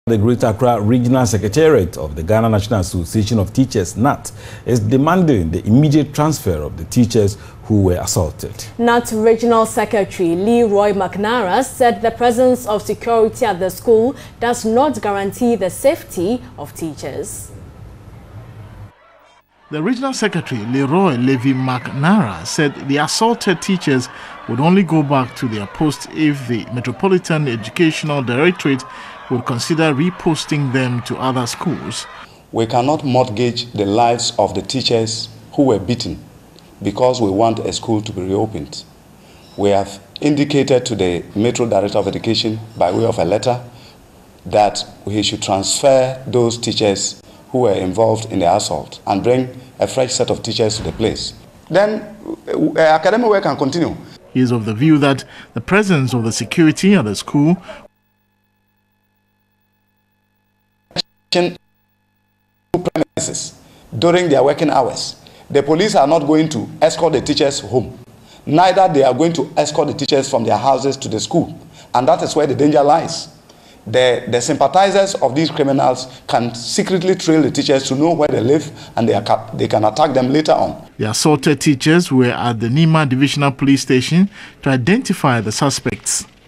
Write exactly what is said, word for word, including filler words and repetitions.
The Greater Accra Regional Secretariat of the Ghana National Association of Teachers, N A T, is demanding the immediate transfer of the teachers who were assaulted. N A T Regional Secretary Leroy McNara said the presence of security at the school does not guarantee the safety of teachers. The Regional Secretary Leroy Levy McNara said the assaulted teachers would only go back to their post if the Metropolitan Educational Directorate would consider reposting them to other schools. We cannot mortgage the lives of the teachers who were beaten because we want a school to be reopened. We have indicated to the Metro Director of Education by way of a letter that he should transfer those teachers who were involved in the assault and bring a fresh set of teachers to the place. Then uh, academic work can continue. He is of the view that the presence of the security at the school premises during their working hours. The police are not going to escort the teachers home. Neither they are going to escort the teachers from their houses to the school. And that is where the danger lies. The, the sympathizers of these criminals can secretly trail the teachers to know where they live, and they, are, they can attack them later on. The assaulted teachers were at the Nima Divisional Police Station to identify the suspects.